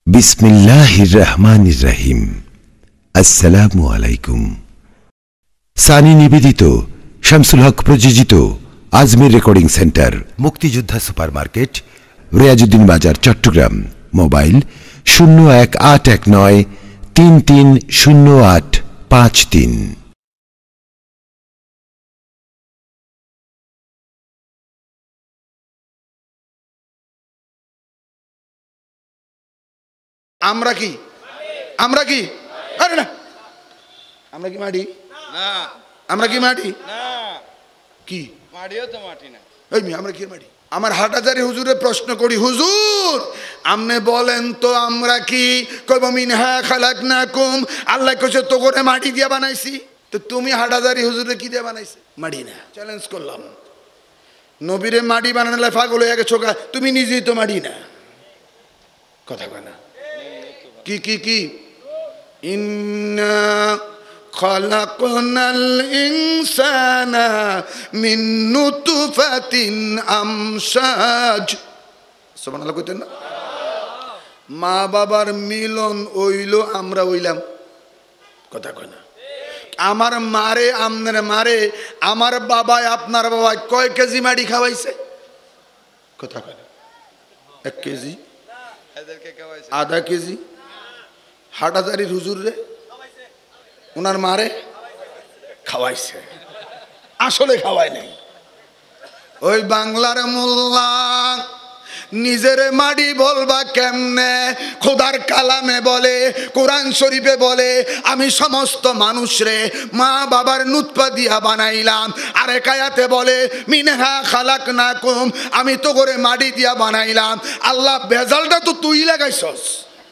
বিসমিল্লাহির রহমানির রহিম। আসসালামু আলাইকুম। সানি নিবেদিত, শামসুল হক প্রযোজিত আজমির রেকর্ডিং সেন্টার, মুক্তিযোদ্ধা সুপারমার্কেট, রিয়াজউদ্দিন বাজার, চট্টগ্রাম। মোবাইল 0119330853। আমরা কি আরে না, আমরা কি মাটি না, আমরা কি মাটি না, কি মাটিও তো মাটি না। এই আমরা কি মাটি? আমার হাটাজারি হুজুরে প্রশ্ন করি, হুজুর আপনি বলেন তো আমরা কি? কইব মিনহা খালাকনাকুম, আল্লাহ কইছে তো করে মাটি দিয়া বানাইছি। তো তুমি হাটাজারি হুজুরে কি দিয়ে বানাইছে? মাটি না। চ্যালেঞ্জ করলাম, নবীরে মাটি বানালে পাগল হয়ে গেছো গা, তুমি নিজেই তো মাটি না। কথা কয় না কি কি কি? ইন্না খালাকনাল ইনসানা মিন নুতফাতিন আমশাজ। সুবহানাল্লাহ কইতেন না? মা বাবার মিলন হইল, আমরা হইলাম। কথা কয় না? আমার মারে আপনার মারে, আমার বাবায় আপনার বাবায় কয় কেজি মাটি খাওয়াইছে? কথা কয় না? 1 কেজি, আধা কেজি? হাটাজারির হুজুর রে ওনার মারে খাওয়াইছে, আসলে খাওয়াই নাই। ওই বাংলার মোল্লা নিজের মাটি বলবা কেমনে? খোদার কালামে বলে, কোরআন শরীফে বলে, আমি সমস্ত মানুষরে মা বাবার নুতফা দিয়া বানাইলাম। আরেক আয়াতে বলে মিনহা খালাকনাকুম, আমি তো করে মাটি দিয়া বানাইলাম। আল্লাহ ভেজালটা তো তুই লাগাইছস।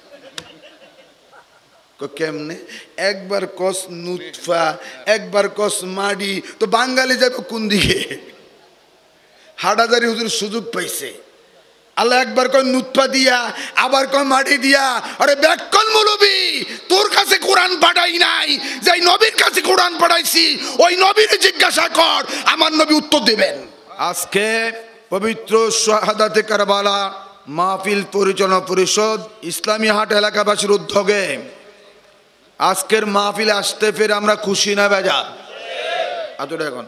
কেমনে? একবার কস নুতফা, একবার কস মাটি, তো বাঙালি যাবে কোন দিকে? হাটাজারি হুজুর সুযোগ পাইছে। আল্লাহ একবার কয় নুতফা দিয়া, আবার কয় মাটি দিয়া। আরে ব্যাককল মৌলবী, তোর কাছে কোরআন পাঠাই নাই, যাই নবীর কাছে কোরআন পাঠাইছি ওই নবীর জিজ্ঞাসা কর, আমার নবী উত্তর দেবেন। আজকে পবিত্র শাহাদাতে কারবালা মাহফিল পরিচালনা পরিষদ ইসলামী হাট এলাকাবাসীর উদ্যোগে আজকের মাহফিলে আসতে ফের আমরা খুশি না বেজার? আতটা এখন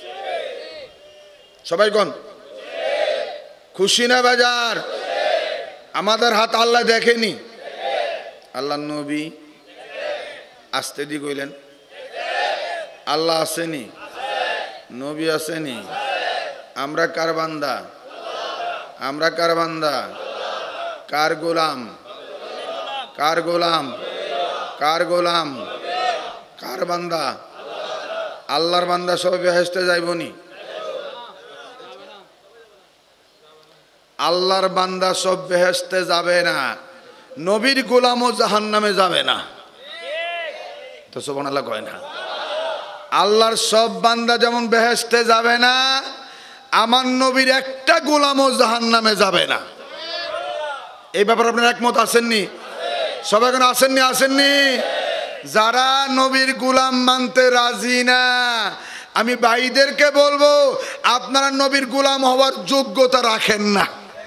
সবাই কোন খুশি না বেজার? আমাদের হাত আল্লাহ দেখেনি? আল্লাহ নবী আসতে দি কইলেন, আল্লাহ আসেনি, নবী আসেনি। আমরা কার বান্দা? আমরা কার বান্দা? কার গোলাম? কার গোলাম? কার গোলাম? কার বান্দা? আল্লাহর বান্দা সব বেহেশতে যাইবনি? আল্লাহর বান্দা সব বেহেশতে যাবে না, নবীর গোলামও জাহান্নামে যাবে না। তো সুবহানাল্লাহ কয় না? আল্লাহর সব বান্দা যেমন বেহেশতে যাবে না, আমার নবীর একটা গোলামও জাহান্নামে যাবে না। এই ব্যাপারে আপনারা একমত আছেননি? সবাই কেন আসেননি? আসেননি? যারা নবীর গোলাম মানতে রাজি না, আমি ভাইদেরকে বলবো আপনারা নবীর গোলাম হওয়ার যোগ্যতা রাখেন না।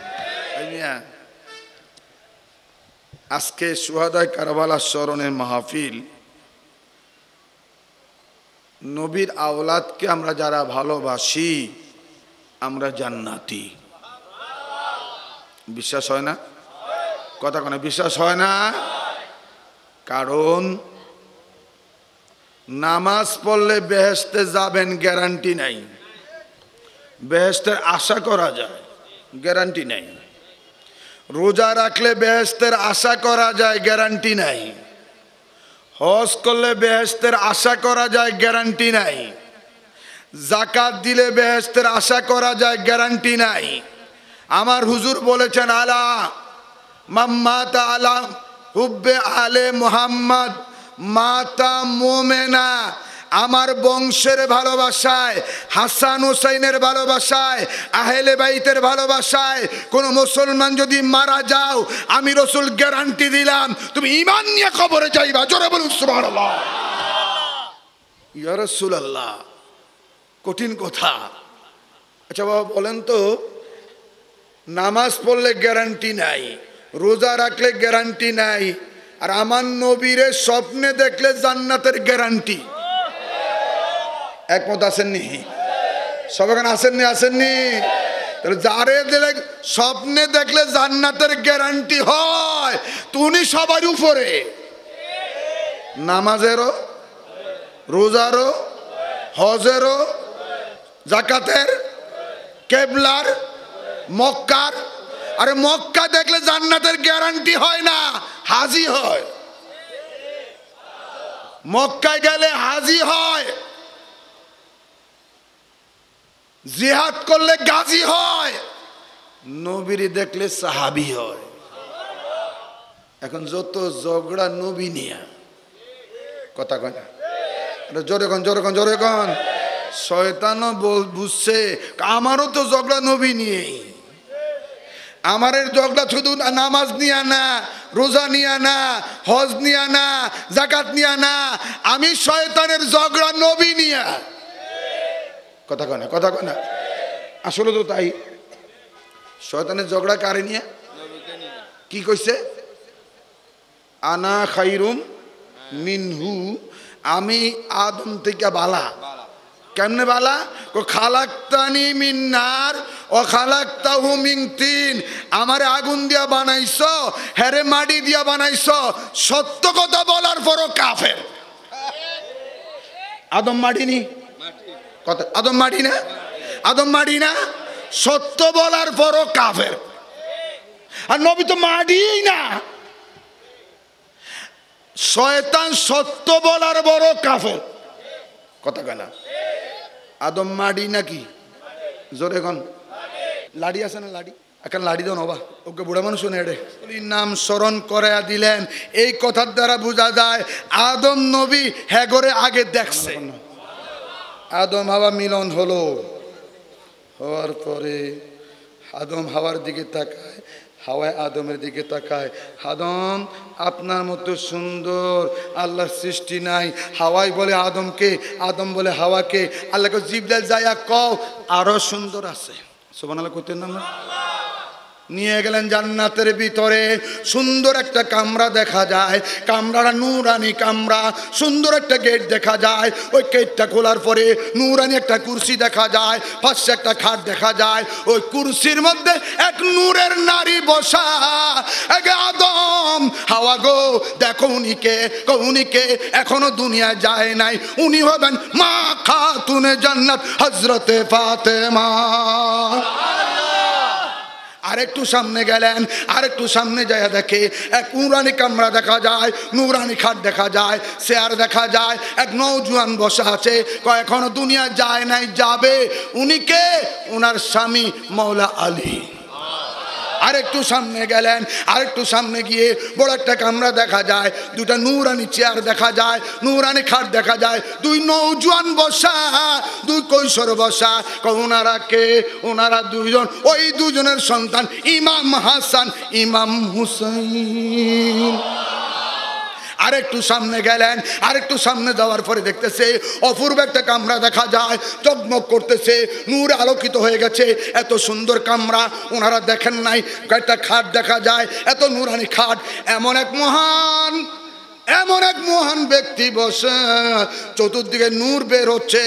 আজকে শুহাদায়ে কারবালার স্মরণের মাহফিল। নবীর আওলাদকে আমরা যারা ভালোবাসি আমরা জান্নাতি। বিশ্বাস হয় না? কথা কোন বিশ্বাস হয় না? কারণ নামাজ পড়লে বেহেশতে যাবেন গ্যারান্টি নাই, বেহেশতের আশা করা যায় গ্যারান্টি নাই। রোজা রাখলে বেহেশতের আশা করা যায় গ্যারান্টি নাই। হজ করলে বেহেশতের আশা করা যায় গ্যারান্টি নাই। যাকাত দিলে বেহেশতের আশা করা যায় গ্যারান্টি নাই। আমার হুজুর বলেছেন, আলা মাম্মাতা আলা হুব্বে আলে মুহাম্মদ মাতা মুমিনা। আমার বংশের ভালোবাসায়, হাসান হুসাইনের ভালোবাসায়, আহলে বাইতের ভালোবাসায় কোন মুসলমান যদি মারা যাও, আমি রাসূল গ্যারান্টি দিলাম তুমি ঈমান নিয়ে কবরে যাইবা। জোরে বলুন সুবহানাল্লাহ। ইয়া রাসূলুল্লাহ, কঠিন কথা। আচ্ছা বাবা বলেন তো, নামাজ পড়লে গ্যারান্টি নাই, রোজা রাখলে গ্যারান্টি নাই, আর আমার নবীরে স্বপ্নে দেখলে জান্নাতের গ্যারান্টি। একমত আসেননি? সব এখানে আসেননি? তাহলে যারে দিলে স্বপ্নে দেখলে জান্নাতের গ্যারান্টি হয়, তুমি সবার উপরে। নামাজেরও, রোজারও, হজেরও, জাকাতের, কেবলার, মক্কার। আরে মক্কা দেখলে জান্নাতের গ্যারান্টি হয় না, হাজি হয়। মক্কায় গেলে হাজি হয়, জিহাদ করলে গাজী হয়, নবীর দেখলে সাহাবী হয়। এখন যত ঝগড়া নবী নিয়া, কথা কয় না, জোরে কন। শয়তানও বুঝছে আমারও তো ঝগড়া নবী নিয়ে। আমার ঝগড়া শুধু নামাজ নিয়া না, রোজা নিয়া না, হজ নিয়া না, জাকাত নিয়া না, আমি শয়তানের ঝগড়া নবী নিয়া। কথা কয় না, আসলে তো তাই। শয়তানের ঝগড়া কারে নিয়া? কি কইছে? আনা খাইরুম মিনহু, আমি আদম থেকে বালা। কেমনে বালা? খালাক্তানি মিন নার ও খালাক্তাহু মিন তিন। আমারে আগুন দিয়া বানাইছো, হেরে মাটি দিয়া বানাইছো। সত্য কথা বলার পরও কাফের। আদম মাটি নি? কথা, আদম মাটি না? সত্য বলার পরও কাফের। আর নবী তো মাটিই না। শয়তান সত্য বলার বড় কাফের। কথা কয় না? আদম মাটি নাকি? জোরে কোন। লাড়ি আছে না? লাড়ি এখন লাড়ি দাও নবা, ওকে বুড়া মানুষ নেড়ে নাম স্মরণ করাইয়া দিলেন। এই কথার দ্বারা বোঝা যায় আদম নবী হ্যাগরে আগে দেখছে। আদম হাওয়া মিলন হলো, হওয়ার পরে আদম হাওয়ার দিকে তাকায়, হাওয়ায় আদমের দিকে তাকায়। আদম, আপনার মতো সুন্দর আল্লাহর সৃষ্টি নাই। হাওয়াই বলে আদমকে, আদম বলে হাওয়াকে। আল্লাহকে জিবরাইল যাইয়া কও আরো সুন্দর আছে। সুবহানাল্লাহ কইতেন না? নিয়ে গেলেন জান্নাতের ভিতরে। সুন্দর একটা কামরা দেখা যায়, কামরাটা নূরানি কামরা। সুন্দর একটা গেট দেখা যায়, ওই গেটটা খোলার পরে নূরানি একটা কুরসি দেখা যায়, পাশে একটা খাট দেখা যায়। ওই কুরসির মধ্যে এক নূরের নারী বসা। আদম, হাওয়া গো দেখো উনিকে এখনো দুনিয়া যায় নাই। উনি হবেন মা খাতুনে জান্নাত হযরতে ফাতেমা। আরেকটু সামনে গেলেন, আরেকটু সামনে যায় দেখে এক নুরানি কামরা দেখা যায়, নুরানি খাট দেখা যায়, চেয়ার দেখা যায়। এক নওজোয়ান বসা আছে, এখনো দুনিয়া যায় নাই, যাবে। উনি কে? ওনার স্বামী মৌলা আলী। আরেকটু সামনে গেলেন, আরেকটু সামনে গিয়ে বড় একটা কামরা দেখা যায়, দুটা নূরানি চেয়ার দেখা যায়, নূরানি খাট দেখা যায়, দুই নওজোয়ান বসা, দুই কৈশোর বসা। ওনারা কে? ওনারা দুইজন, ওই দুজনের সন্তান ইমাম হাসান, ইমাম হুসাইন। আরেকটু সামনে গেলেন, আরেকটু সামনে যাওয়ার পরে দেখতেছে অপূর্ব একটা কামরা দেখা যায়, জগমগ করতেছে, নূরে আলোকিত হয়ে গেছে। এত সুন্দর কামরা ওনারা দেখেন নাই। একটা খাট দেখা যায়, এত নূরানি খাট। এমন এক মহান ব্যক্তি বসে, চতুর্দিকে নূর বের হচ্ছে।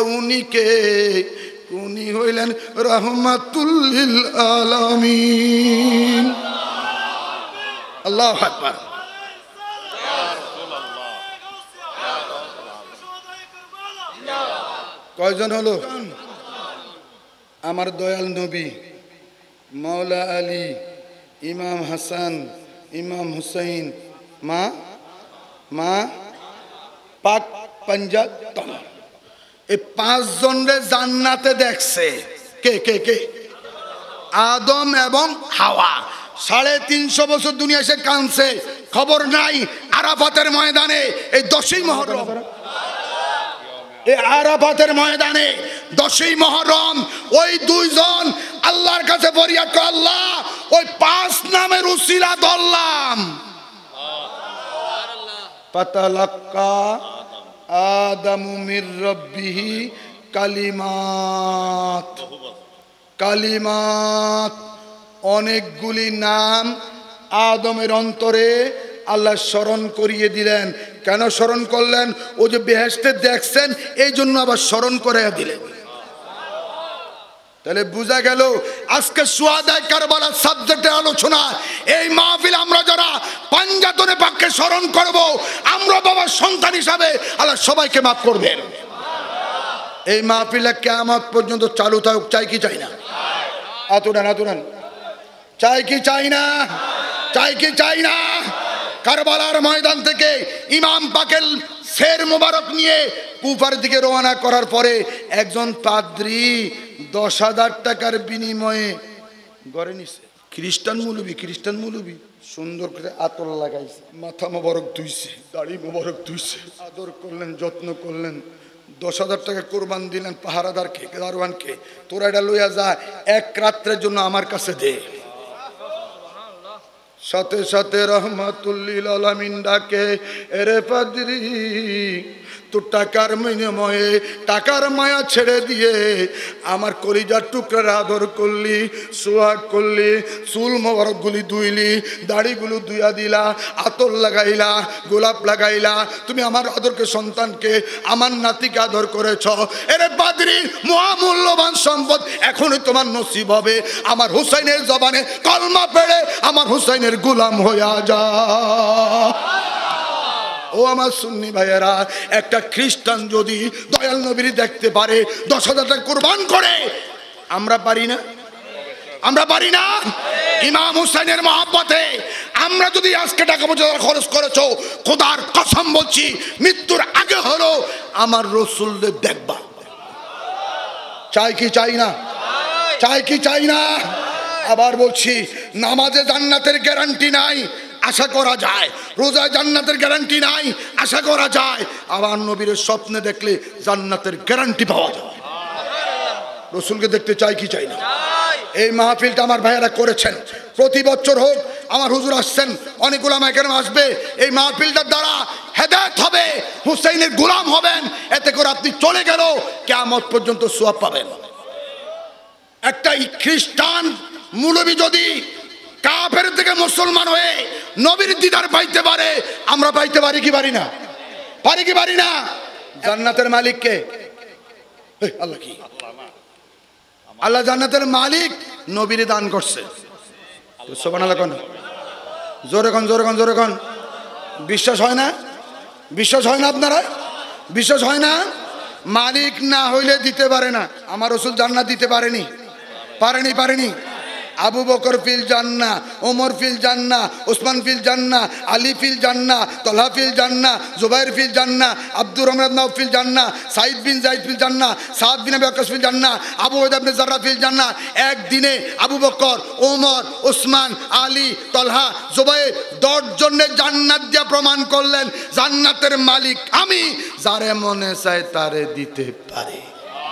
উনি হইলেন রাহমাতুল লিল আলামিন। আল্লাহু আকবার। কয়জন হলো? আমার দয়াল নবী মৌলা আলী, ইমাম হাসান, ইমাম হুসাইন, মা পাক পাঞ্জাব। এই পাঁচজনরে জান্নাতে দেখছে। কে? আদম এবং হাওয়া। 350 বছর দুনিয়া এসে কাঁদছে, খবর নাই। আরাফাতের ময়দানে এই 10ই মুহররম, এই আরাফাতের ময়দানে 10ই মুহররম ওই দুইজন আল্লাহর কাছে ফরিয়াদ করে, আল্লাহ ওই 5 নামের উসিলা ধরলাম। ফাতালাক্কা আদামু মির রাব্বিহি কালিমাত। অনেকগুলি নাম আদমের অন্তরে আল্লাহ স্মরণ করিয়ে দিলেন। কেন স্মরণ করলেন? ও যে বেহেশতে দেখছেন এই জন্য আবার স্মরণ করাইয়া দিলেন। তাহলে বোঝা গেল আজকে সুহাদায়ে কারবালার সাবজেক্টের আলোচনা। এই মাহফিল আমরা যারা পাঞ্জাতনে পাককে স্মরণ করব, আমরা বাবার সন্তান হিসাবে আল্লাহ সবাইকে মাফ করবেন। এই মাহফিলে কিয়ামত পর্যন্ত চালু থাকুক, চাই কি চাই না? আতুরান চাই কি চাই না? চাই কি চাই না? কারবালার ময়দান থেকে ইমাম পাকের শের মোবারক নিয়ে কুফার দিকে রওনা করার পরে একজন পাদ্রী 10,000 টাকার বিনিময়ে গড়ে নিছে। খ্রিস্টান মৌলবী সুন্দর করে আতর লাগাইছে, মাথা মোবারক ধুইছে, দাড়ি মোবারক ধুইছে, আদর করলেন, যত্ন করলেন। 10,000 টাকা কোরবান দিলেন পাহারাদারকে, দারোয়ানকে, তোরা এটা লইয়া যা, এক রাত্রের জন্য আমার কাছে দে। সাথে সাথে রহমাতুল্লিল আলামিন ডাকে, এরে পাদ্রী, তোর টাকার বিনিময়ে টাকার মায়া ছেড়ে দিয়ে আমার কলিজার টুকরার আদর করলি, সোহাগ করলি, চুল মোবারকগুলি ধুইলি, দাড়িগুলো ধুইয়া দিলা, আতর লাগাইলা, গোলাপ লাগাইলা, তুমি আমার আদরকে সন্তানকে, আমার নাতিকে আদর করেছ। এরে পাদ্রী, মহামূল্যবান সম্পদ এখনই তোমার নসিব হবে। আমার হুসাইনের জবানে কলমা পেড়ে আমার হুসাইনের গোলাম হইয়া যা। ও আমার সুন্নি ভাইয়েরা, একটা খ্রিস্টান যদি দয়াল নবীর দেখতে পারে 10,000 টাকা কোরবান করে, আমরা পারি না? আমরা পারি না? ইমাম হুসাইনের মহব্বতে আমরা যদি আজকে টাকা পয়সা খরচ করেছো, খোদার কসম বলছি মৃত্যুর আগে হলো আমার রসুলদের দেখবা। চাই কি চাই না? চাই কি চাই না? আবার বলছি, নামাজে জান্নাতের গ্যারান্টি নাই, আশা করা যায়। রোজায় জান্নাতের গ্যারান্টি নাই, আশা করা যায়। আবার নবীর স্বপ্নে দেখলে জান্নাতের গ্যারান্টি পাওয়া যায়। রসুলকে দেখতে চাই কি চাই না? এই মাহফিলটা আমার ভাইয়েরা করেছেন, প্রতি বছর হোক। আমার হুজুর আসছেন, অনেক উলামা কেরাম আসবে। এই মাহফিলটার দ্বারা হেদায়েত হবে, হুসাইনের গোলাম হবেন। এতে করে আপনি চলে গেল কিয়ামত পর্যন্ত সওয়াব পাবেন। একটা খ্রিস্টান মৌলবী যদি কাফের থেকে মুসলমান হয়ে নবীর দিদার পাইতে পারে, আমরা পাইতে পারি কি পারি না? পারি কি পারি না? জান্নাতের মালিক কে? আল্লাহ। কি আল্লাহ জান্নাতের মালিক, নবীর দান করছে। সুবহানাল্লাহ কোন? জোরে কোন, জোরে কোন, জোরে কোন। বিশ্বাস হয় না? বিশ্বাস হয় না? আপনারা বিশ্বাস হয় না? মালিক না হইলে দিতে পারে না। আমার রাসূল জান্নাত দিতে পারেনি, পারেনি। আবু বকর ফিল জান্নাহ, ওমর ফিল জান্নাহ, ওসমান ফিল জান্নাহ, আলী ফিল জান্নাহ, তলহা ফিল জান্নাহ, জুবাইর ফিল জান্নাহ, আব্দুর রহমান ইবনে আউফ ফিল জান্নাহ, সাঈদ বিন যায়েদ ফিল জান্নাহ, সাদ বিন আবি ওয়াক্কাস ফিল জান্নাহ, আবু উবাইদা ইবনে জাররা ফিল জান্নাহ। একদিনে আবু বকর, ওমর, ওসমান, আলী, তলহা, জুবাইর 10 জনের জান্নাত দিয়া প্রমাণ করলেন জান্নাতের মালিক আমি, যারে মনে চায় তারে দিতে পারে।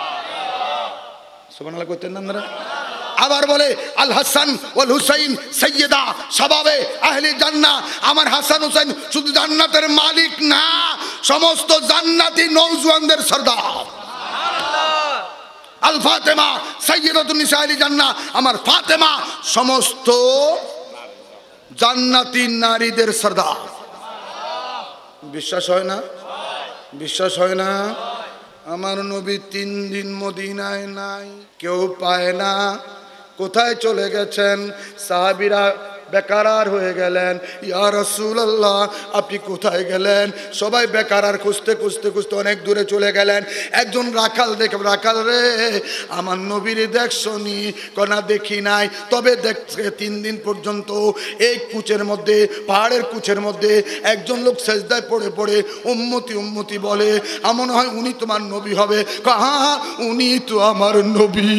সুবহানাল্লাহ কইতেন না আপনারা? আবার বলে, আল হাসান ওয়াল হুসাইন সাইয়্যিদা শাবাবে আহলি জান্নাহ। আমার হাসান হুসাইন শুধু জান্নাতের মালিক না, সমস্ত জান্নাতি নওজওয়ানদের সরদার। সুবহানাল্লাহ। আল ফাতেমা সাইয়্যিদাতুন নিসা আহলি জান্নাহ। আমার ফাতেমা সমস্ত জান্নাতি নারীদের সরদার। বিশ্বাস হয় না? বিশ্বাস হয় না? আমার নবী 3 দিন মদিনায় নাই, কেউ পায় না। কোথায় চলে গেছেন? সাহাবীরা বেকার হয়ে গেলেন। ইয়া রাসূলুল্লাহ, আপনি কোথায় গেলেন? সবাই বেকার খুঁজতে খুঁজতে খুঁজতে অনেক দূরে চলে গেলেন। একজন রাখাল দেখে, রাখাল রে, আমার নবীর দেখছনি? কনা দেখি নাই, তবে দেখছে 3 দিন পর্যন্ত এই কুচের মধ্যে, পাহাড়ের কুচের মধ্যে একজন লোক সেজদায় পড়ে পড়ে উম্মতি উম্মতি বলে, মনে হয় উনি তোমার নবী হবে। হ্যাঁ, উনি তো আমার নবী।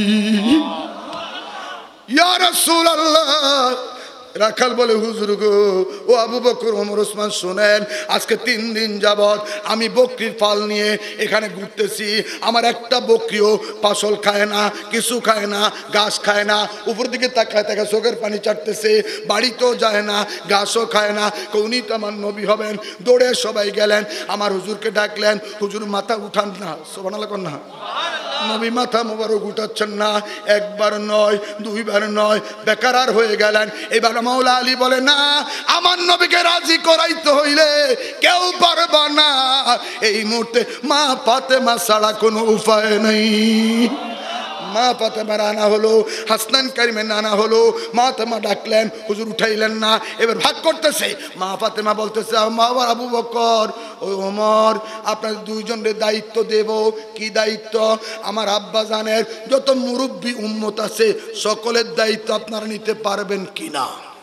ইয়া রাসূলুল্লাহ। রাখাল বলে, হুজুর গো, ও আবু বকর, ওমর, ওসমান, শোনেন, আজকে 3 দিন যাবত আমি বকরির পাল নিয়ে এখানে ঘুরতেছি। আমার একটা বকরিও পাশল খায় না, কিছু খায় না, ঘাস খায় না। উপর দিকে তাকায় তাকায় চোখের পানি চাটতেছে, বাড়িতেও যায় না, ঘাসও খায় না। উনি তো আমার নবী হবেন। দৌড়ে সবাই গেলেন, আমার হুজুরকে ডাকলেন। হুজুর মাথা উঠান না। সুবহানাল্লাহ কোন না? নবী মাথা মোবারক উঠাচ্ছেন না, একবার নয় দুইবার নয়, বেকারার হয়ে গেলেন। এবার মাওলা আলী বলে না, আমার নবীকে রাজি করাইতে হইলে কেউ পারবা না, এই মুহূর্তে মা ফাতেমা ছাড়া কোনো উপায় নেই। মা ফাতেমার আনা হলো, হাসনান কারিমের আনা হলো। মা ফাতেমা ডাকলেন, হুজুর উঠাইলেন না। এবার ভাগ করতেছে, মা ফাতেমা বলতেছে মা আবু বকর ও ওমর, আপনার দুইজনের দায়িত্ব দেব। কি দায়িত্ব? আমার আব্বা জানের যত মুরব্বী উম্মত আছে সকলের দায়িত্ব আপনারা নিতে পারবেন কিনা?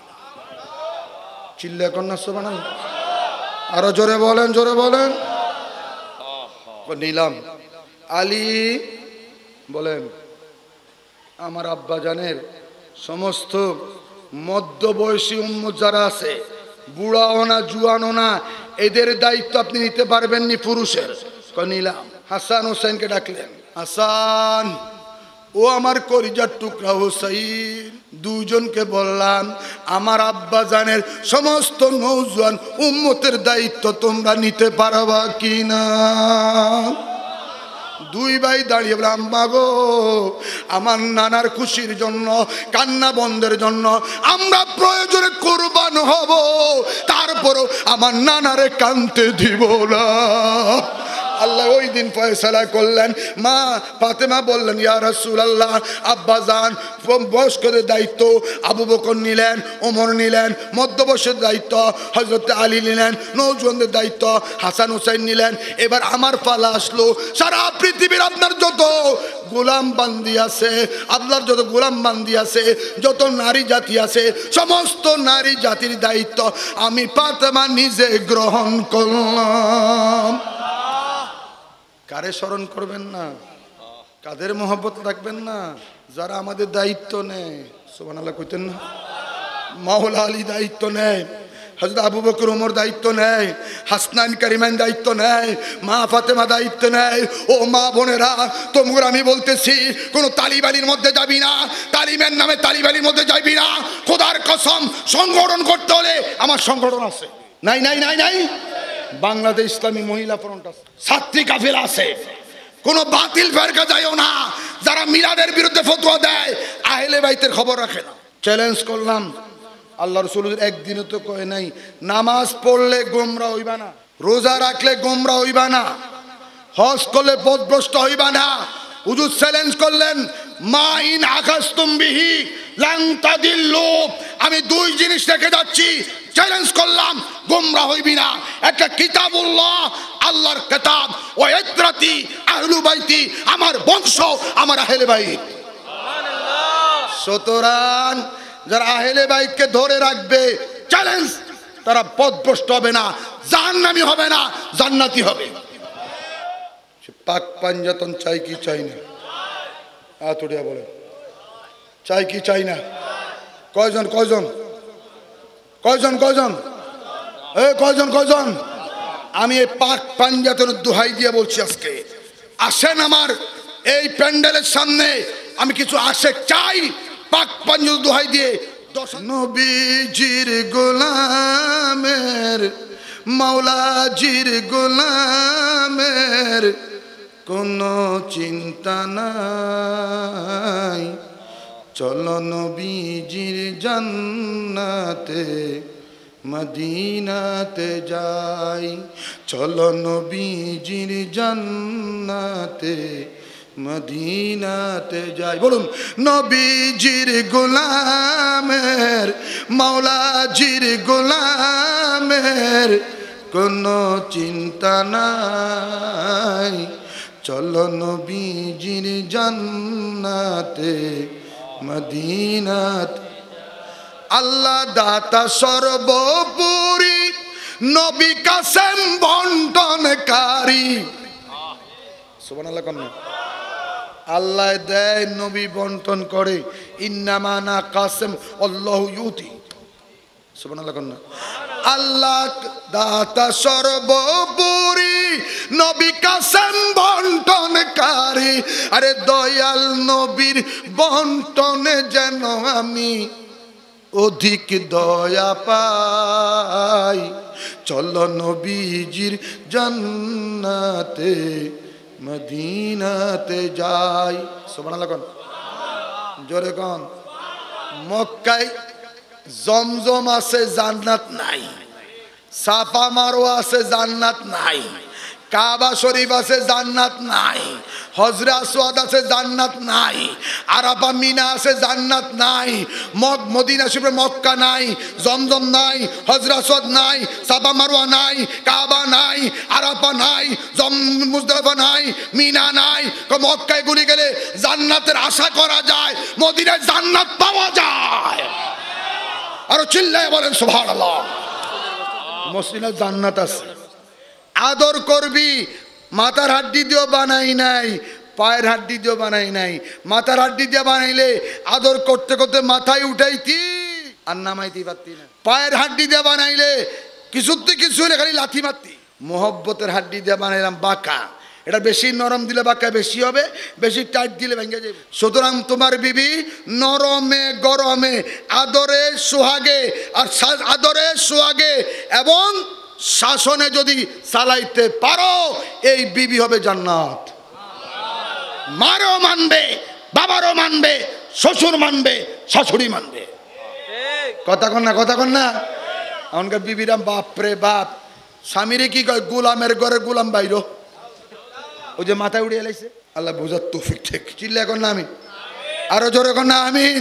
চিল্লা কন্যা সুবহানাল্লাহ, আরো জোরে বলেন, জোরে বলেন। নিলাম। আলী বলেন, আমার আব্বা জানের সমস্ত মধ্যবয়সী উম্মত যারা আছে, বুড়াও না জুয়ানো না, এদের দায়িত্ব আপনি নিতে পারবেননি পুরুষের? নিলাম। হাসান হোসেনকে ডাকলেন, হাসান ও আমার কলিজার টুকরা হোসাইন, দুজনকে বললাম আমার আব্বা জানের সমস্ত নওজোয়ান উম্মতের দায়িত্ব তোমরা নিতে পারবা কিনা? দুই ভাই দাঁড়িয়ে বলে, আম্মা গো, আমার নানার খুশির জন্য, কান্না বন্ধের জন্য আমরা প্রয়োজনে কুরবান হব, তারপরও আমার নানারে কানতে দিব না। আল্লাহ ওই দিন ফয়সালা করলেন। মা ফাতেমা বললেন, ইয়া রাসূলুল্লাহ, আব্বা জান বয়স্কদের দায়িত্ব আবু বকর নিলেন, ওমর নিলেন, মধ্যবয়সের দায়িত্ব হযরত আলী নিলেন, নওজোয়ানদের দায়িত্ব হাসান হোসেন নিলেন। এবার আমার পালা আসলো। সারা পৃথিবীর আপনার যত গোলাম বান্দি আছে, আপনার যত গোলাম বান্দি আছে, যত নারী জাতি আছে, সমস্ত নারী জাতির দায়িত্ব আমি ফাতেমা নিজে গ্রহণ করলাম। কারে স্মরণ করবেন না? কাদের মহব্বত রাখবেন না? যারা আমাদের দায়িত্ব নেয়। সুবহানাল্লাহ কইতেন না? মাওলা আলী দায়িত্ব নেয়, হযরত আবু বকর ওমর দায়িত্ব নেয়, হাসনান কারিমান দায়িত্ব নেয়, মা ফাতেমা দায়িত্ব নেয়। ও মা বোনেরা, তোমরা আমি বলতেছি কোনো তালিবানির মধ্যে যাবি না, তালিমের নামে তালিবানির মধ্যে যাবি না। খোদার কসম, সংগঠন করতে হলে আমার সংগঠন আছে। নাই নাই নাই নাই, বাংলাদেশ ইসলামী মহিলা ফ্রন্ট আছে, ছাত্রী কাফেলা আছে। কোন বাতিল ফেরকা যাইও না যারা মিলাদের বিরুদ্ধে ফতোয়া দেয়, আহলে বাইতের খবর রাখে না। চ্যালেঞ্জ করলাম, আল্লাহ রাসূল একদিনও তো কয় নাই নামাজ পড়লে গোমরা হইবা না, রোজা রাখলে গোমরা হইবা না, হজ করলে পথভ্রষ্ট হইবা না। হুজুর চ্যালেঞ্জ করলেন, মা ইন আখাস্তুম বিহি লান তাদিল্লু। আমি দুই জিনিস রেখে যাচ্ছি, চ্যালেঞ্জ করলাম, গোমরা হইবি না। একটা কিতাবুল্লাহ, আল্লাহর কিতাব, ওয়া ইত্রাতি আহলু বাইতি, আমার বংশ, আমার আহলে বাইত। সুবহানাল্লাহ। সুতরাং যারা আহলে বাইতকে ধরে রাখবে, চ্যালেঞ্জ, তারা পথভ্রষ্ট হবে না, জাহান্নামী হবে না, জান্নাতি হবে। পাক পাঞ্জাতন চাই কি চাই না? আতুড়িয়া বলে, চাই কি চাই না? কয়জন কয়জন কয়জন কয়জন কয়জন কয়জন? আমি এই পাক পাঞ্জাতনের দোহাই দিয়ে বলছি, আজকে আসেন আমার এই প্যান্ডেলের সামনে, আমি কিছু আসে চাই পাক পাঞ্জাতন দোহাই দিয়ে। নবীজির গোলামের, মাওলাজির গোলামের কোনো চিন্তা নাই, চলো নবীজির জান্নাতে মদিনাতে যাই, চলো নবীজির জান্নাতে মদিনাতে যাই। বলুন, নবীজির গোলামের, মাওলাজির গোলামের কোনো চিন্তা নাই, চলো নবীজির জান্নাতে মদিনাতে। আল্লাহ দাতা সর্বোপরি, নবী কাসেম বন্টনকারী। সুবহানাল্লাহ কন্যা। আল্লাহ দেয়, নবী বন্টন করে। ইন্নামা না কাসেম আল্লাহু ইউতি। সুবহানাল্লাহ কন্যা। আল্লাহ দাতা সর্বোপরি, নবী কাসেম বন্টনকারী। আরে দয়াল নবীর বন্টনে যেন আমি অধিক দয়া পাই, চলো নবীজির জান্নাতে মদিনাতে যাই। সুবহানাল্লাহ কোন জোরে কোন। মক্কায় জমজম আছে জান্নাত নাই, সাফা মারওয়া আছে জান্নাত নাই, কাবা শরীফ আছে জান্নাত নাই, হজরে আসওয়াদ আছে জান্নাত নাই, আরাফা মিনা আছে জান্নাত নাই, মদিনা শরীফে মক্কা নাই, জমজম নাই, হজরে আসওয়াদ নাই, সাফা মারওয়া নাই, কাবা নাই, আরাফা নাই, মুজদালিফা নাই, মিনা নাই। মক্কায় গুলি গেলে জান্নাতের আশা করা যায়, মদিনায় জান্নাত পাওয়া যায়। আরো চিল্লায় বলেন সুবহানাল্লাহ। মসজিদে জান্নাত আছে। আদর করবি, মাথার হাড্ডি দিয়েও বানাই নাই, পায়ের হাড্ডি দিয়েও বানাই নাই। মাথার হাড্ডি দিয়ে বানাইলে আদর করতে করতে মাথায় উঠাইতি আর নামাইতে পারতি না। পায়ের হাড্ডি দিয়ে বানাইলে কিছুতে কিছু হলে খালি লাথি মারতি। মোহব্বতের হাড্ডি দিয়ে বানাইলাম বাঁকা, এটা বেশি নরম দিলে বাঁকা বেশি হবে, বেশি টাইট দিলে ভেঙে যাবে। সুতরাং তোমার বিবি নরমে গরমে আদরে সোহাগে, আর আদরে সোহাগে এবং শাসনে যদি চালাইতে পারো, এই বিবি হবে জান্নাত। মারও মানবে, বাবারও মানবে, শ্বশুর মানবে, শাশুড়ি মানবে। কথা কন না, কথা কন না। এমনকার বিবিরাম বাপরে বাপ, স্বামীরে কি কয়, গোলামের ঘরে গোলাম বাইরো। ওই যে মাথায় উড়িয়ে এলাইছে, আল্লাহ বোঝার তৌফিক ঠিক। চিল্লা এখন না আমিন, আরো জোরে এখন না আমিন।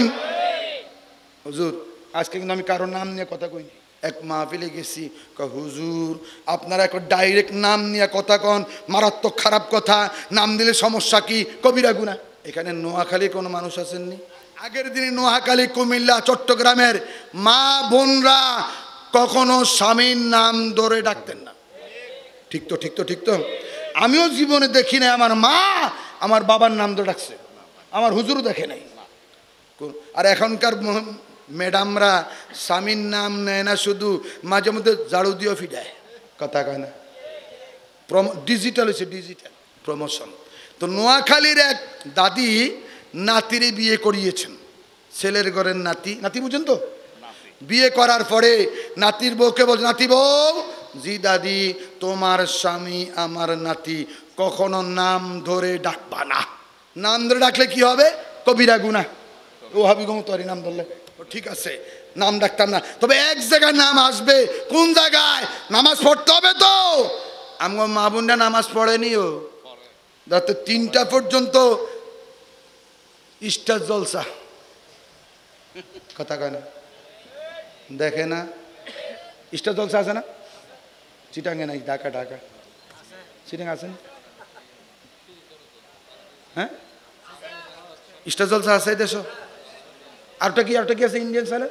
হুজুর আজকে কিন্তু আমি কারোর নাম নিয়ে কথা কইনি। এক মাহফিলে গেছি, হুজুর আপনারা একটা ডাইরেক্ট নাম নিয়ে কথা কন, মারাত্মক খারাপ কথা, নাম দিলে সমস্যা কি, কবিরা গুনাহ। এখানে নোয়াখালী কোনো মানুষ আসেননি? আগের দিনে নোয়াখালী, কুমিল্লা, চট্টগ্রামের মা বোনরা কখনো স্বামীর নাম ধরে ডাকতেন না। ঠিক তো, ঠিক তো, ঠিক তো। আমিও জীবনে দেখি নাই আমার মা আমার বাবার নাম ধরে ডাকছে, আমার হুজুরও দেখে নাই। আর এখনকার ম্যাডামরা স্বামীর নাম নেয় না, শুধু মাঝে মধ্যে ঝাড়ু দিয়েও ফিডায়। কথা কয় না, ডিজিটাল হয়েছে, ডিজিটাল প্রমোশন। তো নোয়াখালীর এক দাদি নাতিরে বিয়ে করিয়েছেন, ছেলের ঘরের নাতি। নাতি বুঝেন তো? বিয়ে করার পরে নাতির বউকে বলছে, নাতি বউ, জি দাদি, তোমার স্বামী আমার নাতি, কখনো নাম ধরে ডাকবা না। নাম ধরে ডাকলে কি হবে? কবিরা গুনাহ। ও হাবি গম তোর নাম ধরলে ঠিক আছে, নাম ডাকতাম না। তবে এক জায়গায় নাম আসবে, কোন জায়গায়? নামাজ পড়তে হবে তো। আমার মা বোনরা নামাজ পড়েনিও, রাতে 3টা পর্যন্ত স্টার জলসা। কথা কয় না, দেখে না? স্টার জলসা আছে না? চিটাঙ্গে নাই, ঢাকা, ঢাকা চিটাং আছেন? হ্যাঁ, স্টার জলসা আছে এই দেশ। আরটা কি, আরটা কি আছে Indian channel?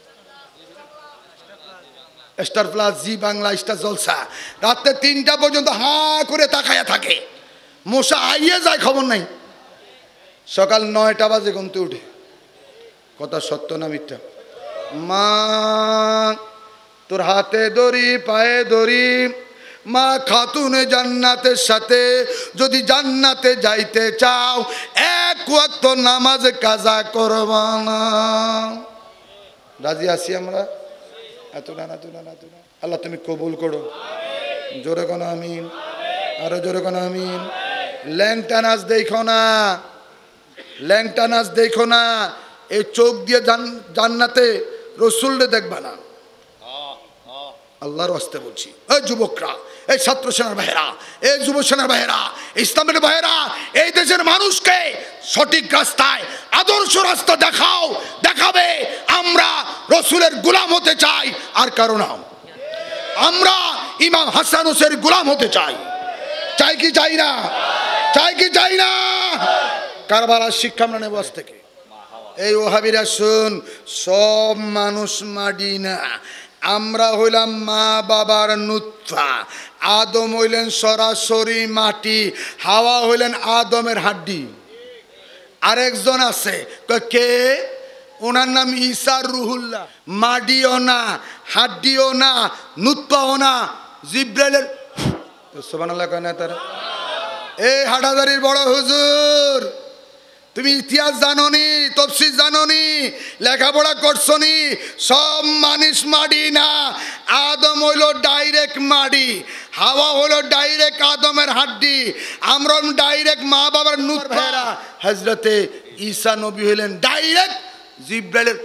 Star Plus, Zee Bangla, Star Jalsha. রাতে 3টা পর্যন্ত হা করে তাকায়া থাকে, মশা আইয়ে যায় খবর নাই। সকাল 9টা বাজে ঘুমতে উঠে। কথা সত্য না মিথ্যা? মা তোর হাতে দড়ি পায়ে দড়ি, মা খাতুনে জান্নাতের সাথে যদি জান্নাতে যাইতে চাও, এক ওয়াক্ত নামাজ কাজা করবা না। রাজি আছি আমরা? এত না, এত না, এত না। আল্লাহ তুমি কবুল করো। জোরে কোন আমিন, আরো জোরে কোন আমিন। ল্যাংটা নাচ দেখো না, ল্যাংটা নাচ দেখো না। এই চোখ দিয়ে জান্নাতে রসুলরে দেখবা না। আল্লাহর ওয়াস্তে বলছি, এই যুবকরা, এই ছাত্র সেনার ভাইয়েরা, এই যুব সেনার ভাইয়েরা, ইসলামের ভাইয়েরা, এই দেশের মানুষকে সঠিক রাস্তায়, আদর্শ রাস্তা দেখাও, দেখাবে। আমরা রসুলের গোলাম হতে চাই, আর কারো না। আমরা ইমাম হাসান হোসেনের গোলাম হতে চাই। চাই কি চাই না? চাই কি চাই না? কারবালার শিক্ষা আমরা নেব আজ থেকে। এই ওহাবিরা শুন, সব মানুষ মাটি না। আমরা হইলাম মা বাবার নুতফা, আদম হইলেন সরাসরি মাটি, হাওয়া হইলেন আদমের হাড্ডি। আরেকজন আছে, কে? ওনার নাম ঈসা রুহুল্লাহ। মাটিও না, হাড্ডিও না, নুতফাও না, জিব্রাইলের। সুবহানাল্লাহ কয় না তারা? এই হাটাদারির বড় হুজুর, তুমি ইতিহাস জানোনি, তফসির জানোনি, লেখাপড়া করছনি? সব মানুষ মাটি না। আদম হইল ডাইরেক্ট মাটি, হাওয়া হলো ডাইরেক্ট আদমের হাড্ডি, আমরা ডাইরেক্ট মা বাবার নুতফা। হযরতে ঈসা নবী হলেন ডাইরেক্ট জিব্রাইলের।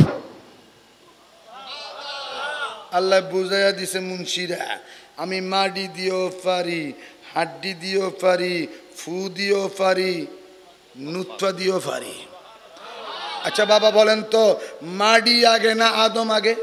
আল্লাহ বুঝাইয়া দিছে মুন্সিরা, আমি মাটি দিয়েও পারি, হাড্ডি দিয়েও পারি, ফু দিয়েও পারি, নুতফা দিয়েও পারি। আচ্ছা বাবা বলেন তো, মাটি আগে না আদম আগে?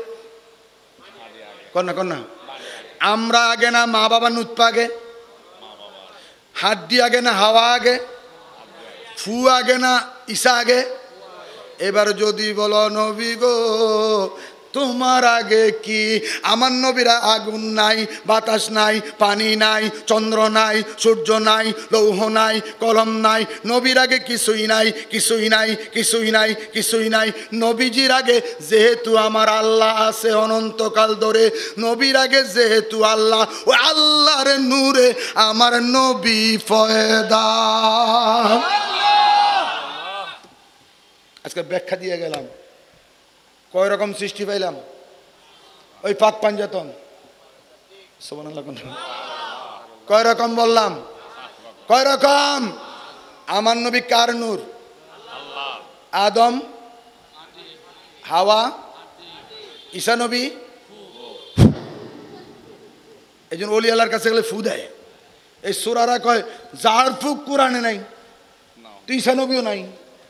কন্যা আমরা আগে না মা বাবা নুতফা আগে? হাড্ডি আগে না হাওয়া আগে? ফু আগে না ঈসা আগে? এবার যদি বলো নবী গো তোমার আগে কি? আমার নবীরা আগুন নাই, বাতাস নাই, পানি নাই, চন্দ্র নাই, সূর্য নাই, লৌহ নাই, কলম নাই। নবীর আগে কিছুই নাই, কিছুই নাই, কিছুই নাই, কিছুই নাই। নবীজির আগে যেহেতু আমার আল্লাহ আছে অনন্তকাল ধরে, নবীর আগে যেহেতু আল্লাহ, ও আল্লাহর নূরে আমার নবী ফয়দা। আজকে ব্যাখ্যা দিয়ে গেলাম, কয় রকম সৃষ্টি পাইলাম? ওই পাক পাঞ্জাতন সুবহানাল্লাহ। কয় রকম বললাম? কয় রকম? আমার নবী কার নূর? আদম, হাওয়া, ঈসা নবী। এই জন্য ওলি আল্লাহর কাছে গেলে ফু দেয়। এই সূরারা কয় যার ফুক কোরআনে নাই, তো ঈসা নবীও নাই,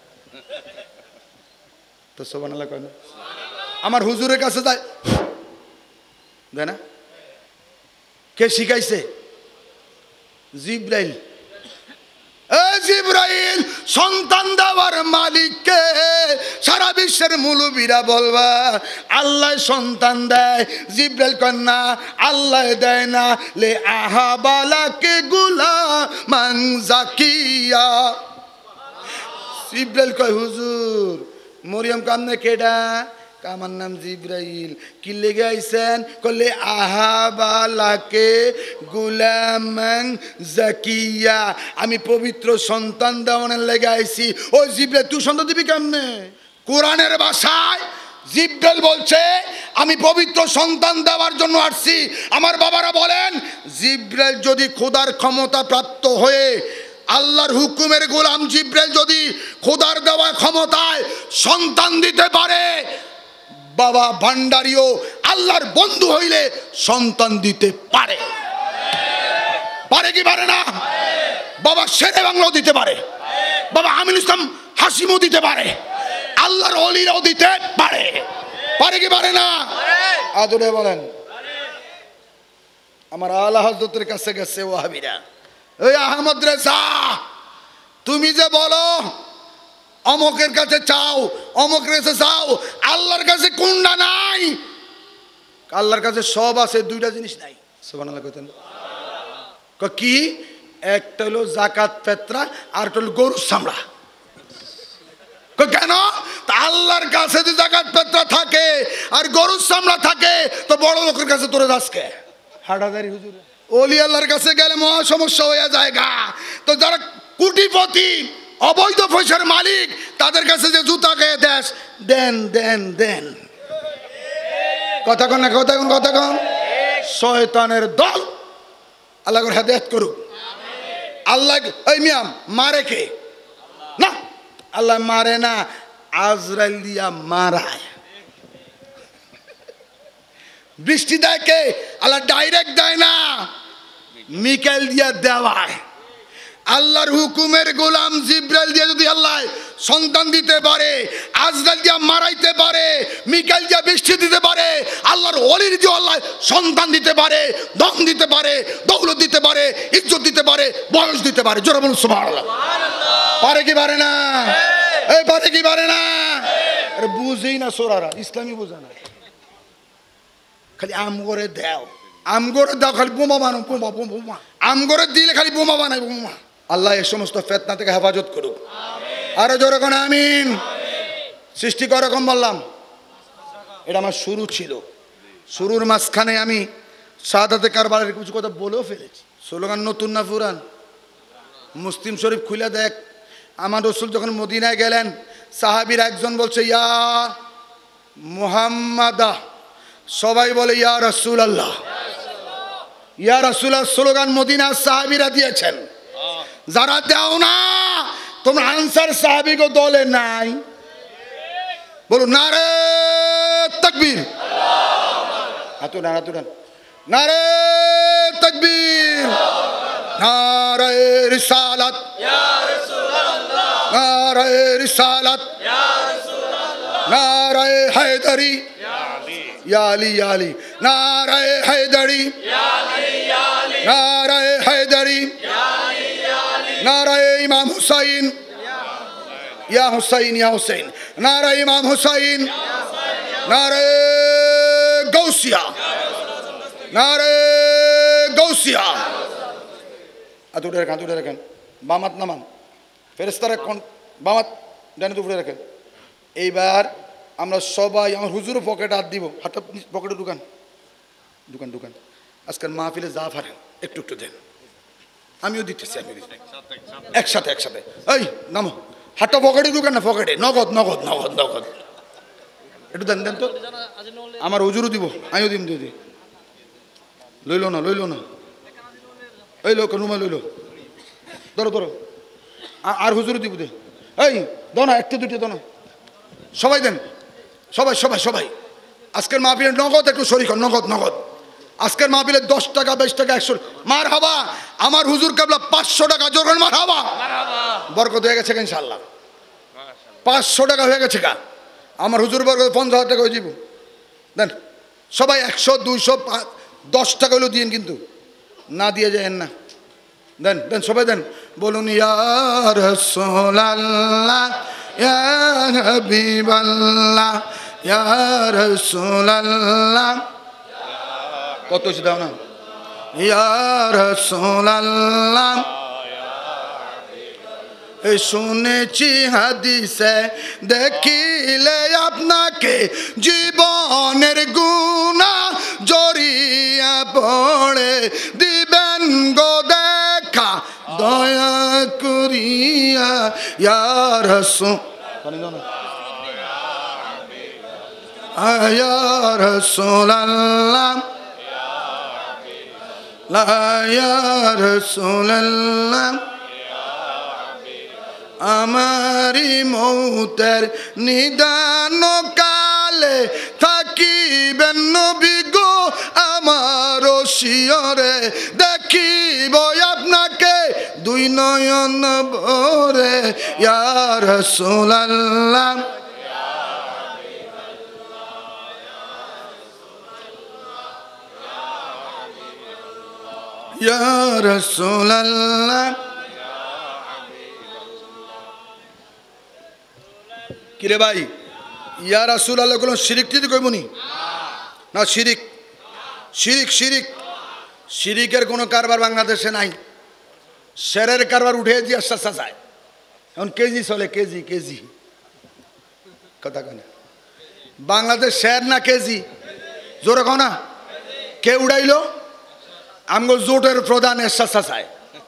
তো সুবহানাল্লাহ কয় না? আমার হুজুরের কাছে যায় দেয় না? কে শিখাইছে? জিব্রাইল। জিব্রাইল সন্তান দেওয়ার মালিককে সারা বিশ্বের মুলুবীরা বলবা আল্লাহ সন্তান দেয়। জিব্রাইল কন্যা আল্লাহ দেয় না, লে আহাবালাকে গুলামান জাকিয়া। জিব্রাইল কয় হুজুর মরিয়ম কামনে কেডা? আমার নাম জিব্রাইল। কি লেগে আইছেন? কলে আহাবালাকে গুলামান জাকিয়া, আমি পবিত্র সন্তান দেওয়ানের লেগে আইছি। ও জিব্রাইল তুই সন্তান দিবি কেমনে? কোরআনের ভাষায় জিব্রাইল বলছে আমি পবিত্র সন্তান দেওয়ার জন্য আসছি। আমার বাবারা বলেন জিব্রাইল যদি খোদার ক্ষমতা প্রাপ্ত হয়ে আল্লাহর হুকুমের গোলাম জিব্রাইল যদি খোদার দেওয়া ক্ষমতায় সন্তান দিতে পারে, বাবা ভান্ডারিও আল্লাহর বন্ধু হইলে সন্তান দিতে পারে। পারে কি পারে না? বাবা শেরে বাংলাও দিতে পারে, বাবা আমিনুল ইসলাম হাসিমও দিতে পারে, আল্লাহর ওলিরাও দিতে পারে। পারে কি পারে না? আদরে বলেন। আমার আলা হযরতের কাছে গেছে ওয়াহাবিরা, এই আহমদ রেজা তুমি যে বলো অমকের কাছে চাও, অমকের কাছে চাও, আল্লাহর কাছে কোনটা নাই? আল্লাহর কাছে সব আছে, দুইটা জিনিস নাই। সুবহানাল্লাহ কইতেন কি? একটা হলো যাকাত ফিতরা, আর একটা হলো গরুর চামড়া। কেন? তা আল্লাহর কাছে যদি যাকাত ফিতরা থাকে আর গরুর চামড়া থাকে, তো বড় লোকের কাছে তোরে আজকে হাঁটাদারি হুজুর। ওলি আল্লাহর কাছে গেলে মহা সমস্যা হয়ে জায়গা। তো যারা কোটিপতি অবৈধ পয়সার মালিক, তাদের কাছে যে জুতা গায়ে দেশ দেন দেন দেন। কথা কন না, কথা কন, কথা কন। শয়তানের দল, আল্লাহ করে হেদায়েত করুক। আল্লাহ ওই মিয়া মারে কে? না আল্লাহ মারে না, আজরাইল দিয়া মারায়। বৃষ্টি দেয় কে? আল্লাহ ডাইরেক্ট দেয় না, মিকাইল দিয়া দেওয়ায়। আল্লাহর হুকুমের গোলাম জিব্রাইল দিয়ে যদি আল্লাহ সন্তান দিতে পারে, আজরাইল দিয়া মারাইতে পারে, মিকাইল দিয়া বৃষ্টি দিতে পারে, আল্লাহর ওলির দিয়ে আল্লাহ সন্তান দিতে পারে, ধন দিতে পারে, দৌলত দিতে পারে, ইজ্জত দিতে পারে, বয়স দিতে পারে। জোরে বলুন সুবহানাল্লাহ। পারে কি পারে না? এই পারে কি পারে না? আরে বুঝেই না সোরারা, ইসলামী বোঝা না, খালি আম করে দেও, আম করে দাও, খালি বোমা বানাও, বোমা বোমা বোমা, আম করে দিলে খালি বোমা বানাই, বোমা। আল্লাহ এই সমস্ত ফিতনা থেকে হেফাজত করুক। আরো জোরে কোন আমিন। সৃষ্টি করকম বললাম, এটা আমার শুরু ছিল। শুরুর মাঝখানে আমি শাহাদাতে কারবারের কিছু কথা বলেও ফেলেছি। স্লোগান নতুন না পুরান? মুসলিম শরীফ খুলে দেখ। আমার রসুল যখন মদিনায় গেলেন, সাহাবীর একজন বলছে ইয়া মুহাম্মাদা, সবাই বলে ইয়া রাসূলুল্লাহ। ইয়া রাসূলুল্লাহ স্লোগান মদিনার সাহাবীরা দিয়েছেন। যারা দাও না তোমরা আনসার সাহাবীকে দলে নাই, বলুন নারে তাকবীর, হাতুরান হাতুরান, নারে তাকবীর, নারে রিসালাত ইয়া রাসূলুল্লাহ, নারে রিসালাত ইয়া রাসূলুল্লাহ, নারে হায়দারি ইয়া আলী ইয়া আলী, নারে হায়দারি ইয়া আলী ইয়া আলী, নারে হায়দারি ইয়া আলী ইয়া আলী, নারে ইমাম হুসাইন ইয়া হুসাইন ইয়া হুসাইন, নারে ইমাম হুসাইন, নারে গৌসিয়া, নারে গৌসিয়া। আতুরে রাখেন, বামাত নামান, ফেরেশতারা কোন বামাত ডানে উপরে রাখেন। এইবার আমরা সবাই আমার হুজুর পকেটে হাত দিব, হাতটা পকেটে ঢুকান ঢুকান ঢুকান। আজকাল মাহফিলে যা পারেন একটু একটু দেন, আমিও দিতেছি, আমি একসাথে একসাথে। এই নামো, হাতটা পকেটে ঢুকান না, পকেটে নগদ নগদ নগদ নগদ একটু দেন দেন তো, আমার হুজুরও দিব, আমিও দিম দিদি, লইল না লইল না, এই লোক রুমা লইল, ধরো ধরো, আর হুজুরও দিব দে, এই দো না, একটা দুটো দো না, সবাই দেন, সবাই সবাই সবাই। আজকের মাহফিলের নগদ একটু শরীক নগদ নগদ। আজকের মাহফিলে 10 টাকা 20 টাকা 100 মার হাবা। আমার হুজুর কাবলা 500 টাকা জোর করে মার হাবা, বরকত হয়ে গেছে ইনশাআল্লাহ। 500 টাকা হয়ে গেছে কা, আমার হুজুর বরকত 50,000 টাকা হয়ে যাব। দেন সবাই 100 200 10 টাকা হলেও দিন, কিন্তু না দিয়ে যায়েন না, দেন দেন সবাই দেন। বলুন ইয়া রাসূলুল্লাহ ইয়া হাবিবাল্লাহ ইয়া রাসূলুল্লাহ, কত দাও না, ইয়া রাসূলুল্লাহ। শুনেছি হাদিসে দেখিলে আপনাকে জীবনের গুনাহ জড়িয়ে পড়ে, দিবেন গো দেখা দয়া করিয়া ইয়া রাসূল ইয়া রাসূলুল্লাহ ইয়া রাসূলুল্লাহ। আমারি মৌতের নিদান কালে থাকিবেন নবী গো আমার শিয়রে, দেখিব আপনাকে দুই নয়ন ভরে ইয়া রাসূলুল্লাহ ইয়া রাসূলুল্লাহ। কিরে ভাই, ইয়া রাসূলুল্লাহ কোনো শিরিক টিরি কইবনি না? শিরিক শিরিক শিরিক শিরিকের কোনো কারবার বাংলাদেশে নাই। শেরের কারবার উঠে দিয়ে আস্তে যায়, এখন কেজি চলে, কেজি কেজি কথা কেন? বাংলাদেশ শের না কেজি? জোরে কও না, কে উড়াইল? আমগো জোটের প্রধান এরশাদ চায়,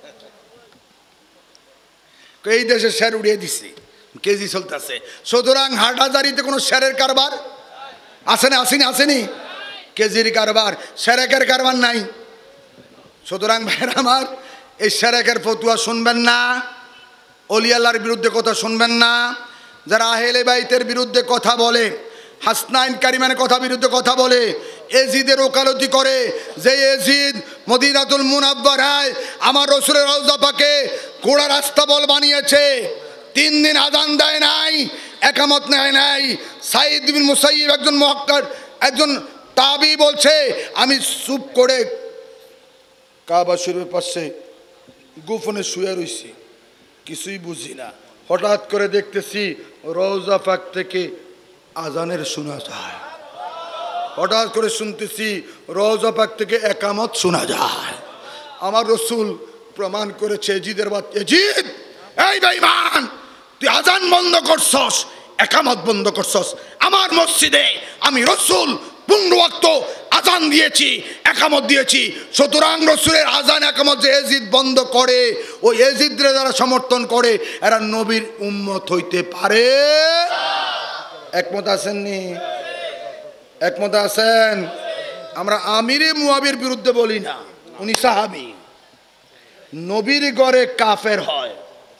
এই দেশে শের উড়িয়ে দিছি, কেজি চলতেছে। সুতরাং হাটহাজারিতে কোনো শেরের কারবার আছে না? আসেনি আসেনি, কেজির কারবার, সেরেকের কারবার নাই। সুতরাং ভাইরা আমার, এই সেরেকের ফতুয়া শুনবেন না, অলি আল্লাহর বিরুদ্ধে কথা শুনবেন না। যারা আহলে বাইতের বিরুদ্ধে কথা বলে, হাসনাইন কারিমানের কথা বিরুদ্ধে কথা বলে, এজিদের ওকালতি করে, যে এজিদ মদিনাতুল মুনাব্বারায় আমার রাসূলের রওজা পাকে গোড়া রাস্তা বল বানিয়েছে, 3 দিন আযান দেয় নাই, একামত নেয় নাই। সাঈদ বিন মুসাইয়িব একজন মুহাক্কিক, একজন তাবি বলছে, আমি চুপ করে কাবা শরীফের পাশে গোপনে শুয়ে রইছি, কিছুই বুঝি না। হঠাৎ করে দেখতেছি রওজা পাক থেকে আজানের শোনা যায়, হঠাৎ করে শুনতেছি রওজা পাক থেকে একামত শোনা যায়। আমার রাসূল প্রমাণ করেছে, এজিদের বাদ এজিদ, এই বেঈমান, তুই আজান বন্ধ করছস, একামত বন্ধ করছস। আমার মসজিদে আমি রাসূল 15 ওয়াক্ত আজান দিয়েছি, একামত দিয়েছি। সুতরাং রাসূলের আজান একামত যে এজিদ বন্ধ করে, ওই এজিদরে যারা সমর্থন করে, এরা নবীর উম্মত হইতে পারে? একমত আছেননি? একমত আছেন? আমরা আমিরে মুয়াবির বিরুদ্ধে বলি না, উনি সাহাবী। নবীর ঘরে কাফের হয়,